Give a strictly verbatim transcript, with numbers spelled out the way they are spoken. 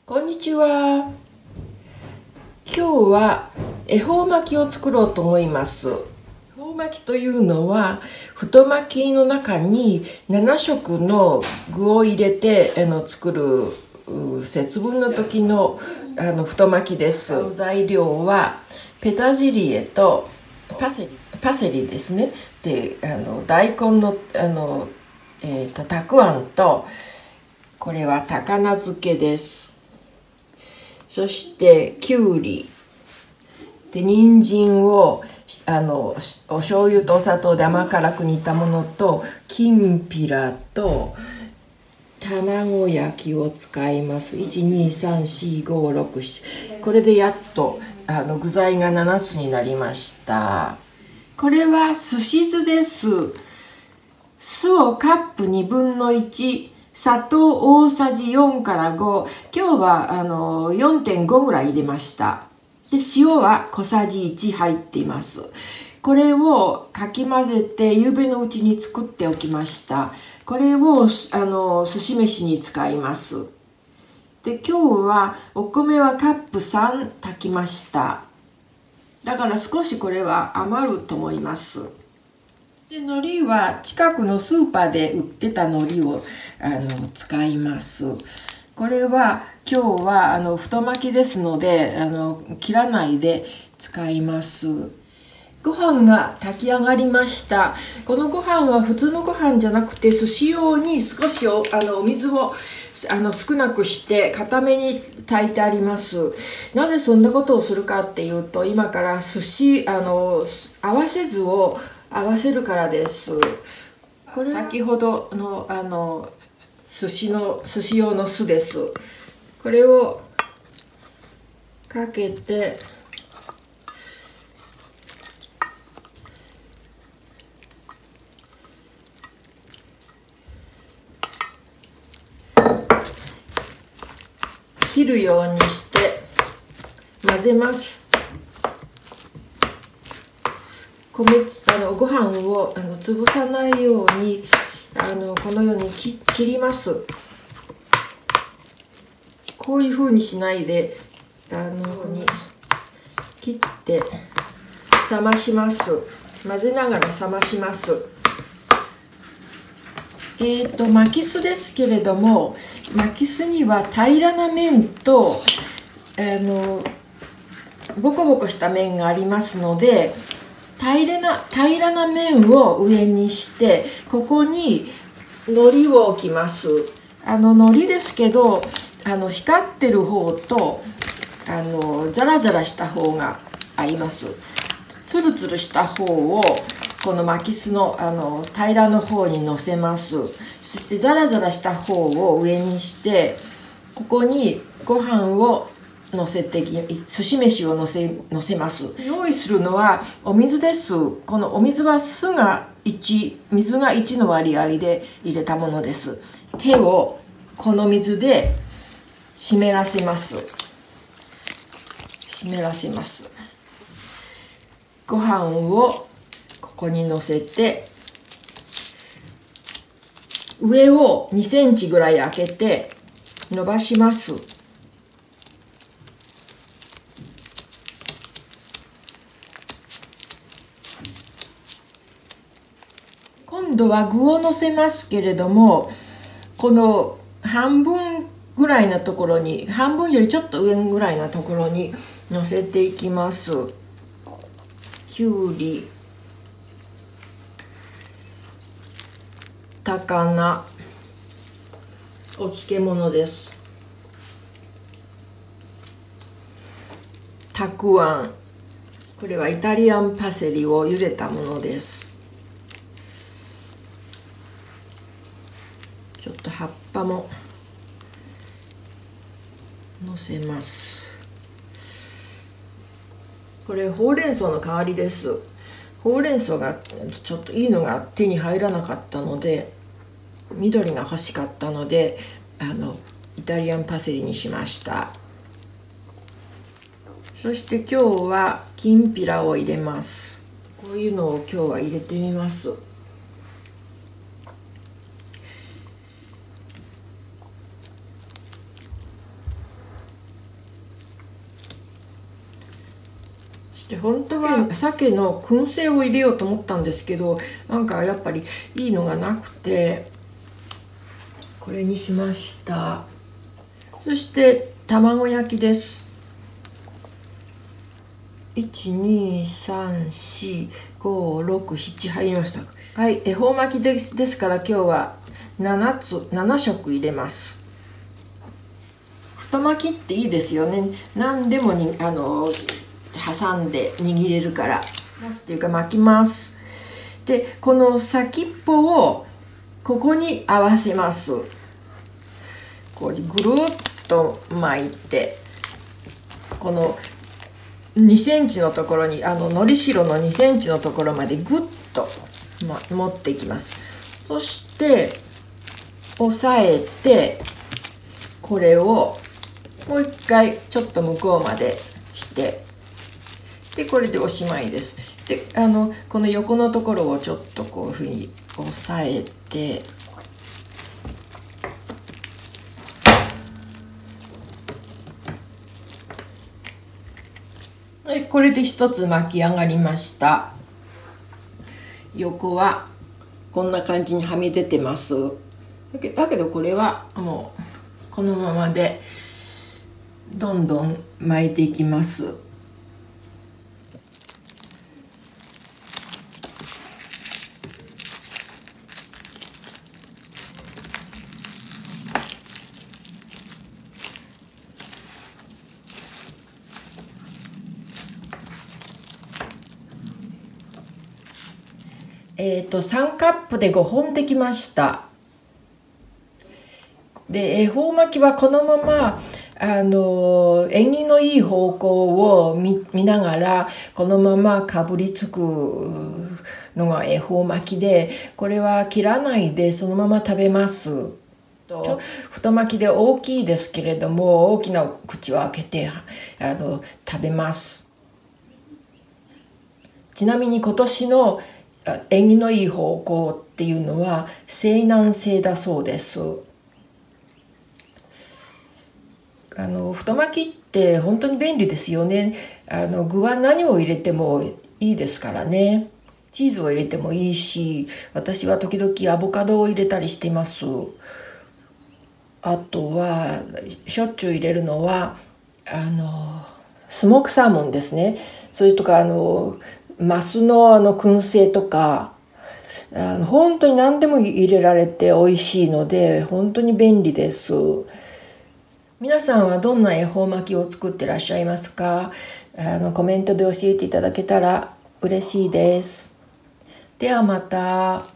こんにちは。今日は恵方巻きを作ろうと思います。恵方巻きというのは太巻きの中になな色の具を入れてあの作る節分の時のあの太巻きです。材料はペタジリエとパセリ、パセリですね。で、あの大根のあの、えーと、たくあんと、これは高菜漬けです。そしてきゅうりで、人参をあのお醤油とお砂糖で甘辛く煮たものと、きんぴらと卵焼きを使います。いちにさんしごろくし、これでやっとあの具材がななつになりました。これはすし酢です。酢をカップにぶんのいち、砂糖大さじよんからご、今日はあの よんてんご ぐらい入れました。で、塩は小さじいち入っています。これをかき混ぜて夕べのうちに作っておきました。これをあの寿司飯に使います。で、今日はお米はカップさん炊きました。だから少しこれは余ると思います。で、海苔は近くのスーパーで売ってた海苔をあの使います。これは今日はあの太巻きですのであの切らないで使います。ご飯が炊き上がりました。このご飯は普通のご飯じゃなくて寿司用に少し お, あのお水をあの少なくして固めに炊いてあります。なぜそんなことをするかっていうと、今から寿司あの合わせ酢を合わせるからです。これ先ほどのあの寿司の寿司用の酢です。これをかけて切るようにして混ぜます。米あのご飯をあの潰さないようにあのこのように切ります。こういう風にしないであのに切って冷まします。混ぜながら冷まします。えーと巻き酢ですけれども、巻き酢には平らな面とあのボコボコした面がありますので、平らな平らな面を上にして、ここに海苔を置きます。あの海苔ですけど、あの光ってる方とあのザラザラした方があります。ツルツルした方をこの巻き酢のあの平らの方にのせます。そしてザラザラした方を上にして、ここにご飯をのせて寿司飯をのせのせます。用意するのはお水です。このお水は酢がいち、水がいちの割合で入れたものです。手をこの水で湿らせます。湿らせます。ご飯をここにのせて、上をにセンチぐらい開けて伸ばします。今度は具をのせますけれども、この半分ぐらいのところに、半分よりちょっと上ぐらいのところにのせていきます。きゅうり、高菜、お漬物です。たくあん、これはイタリアンパセリを茹でたものです。ちょっと葉っぱものせます。これほうれん草の代わりです。ほうれん草がちょっといいのが手に入らなかったので、緑が欲しかったのであのイタリアンパセリにしました。そして今日はきんぴらを入れます。こういうのを今日は入れてみます。 して本当は鮭の燻製を入れようと思ったんですけど、なんかやっぱりいいのがなくてこれにしました。そして卵焼きです。いちにさんしごろくなな入りました。はい、恵方巻きです。ですから今日はななつなな色入れます。太巻きっていいですよね。何でもにあの挟んで握れるからっていうか巻きます。でこの先っぽをここに合わせます。こうぐるっと巻いて、このにセンチのところにあののりしろのにセンチのところまでぐっと、ま、持っていきます。そして押さえてこれをもう一回ちょっと向こうまでして、でこれでおしまいです。であのこの横のところをちょっとこういうふうに押さえて、はい、これで一つ巻き上がりました。横はこんな感じにはみ出てます。だけだけどこれはもうこのままでどんどん巻いていきます。えっとさんカップでごほんできました。で恵方巻きはこのままあの縁起のいい方向を 見, 見ながらこのままかぶりつくのが恵方巻きで、これは切らないでそのまま食べます。と太巻きで大きいですけれども、大きな口を開けてあの食べます。ちなみに今年の縁起のいい方向っていうのは西南西だそうです。あの太巻きって本当に便利ですよね。あの具は何を入れてもいいですからね。チーズを入れてもいいし、私は時々アボカドを入れたりしてます。あとはしょっちゅう入れるのはあのスモークサーモンですね。それとかあのマスのあの燻製とか、あの本当に何でも入れられて美味しいので本当に便利です。皆さんはどんな恵方巻きを作ってらっしゃいますか？あのコメントで教えていただけたら嬉しいです。ではまた。